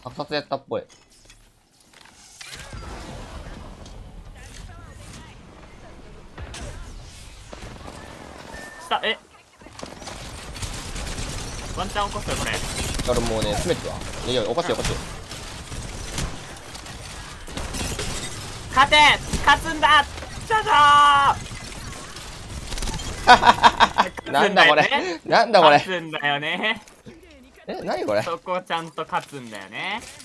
爆殺やったっぽい。 下、ワンチャン起こすよこれ。 俺もうね、詰めてわ。いやいや、おかしいおかしい。 勝つんだじゃじゃーなんだこれなんだこれ勝つんだよね。 何これそこちゃんと勝つんだよね。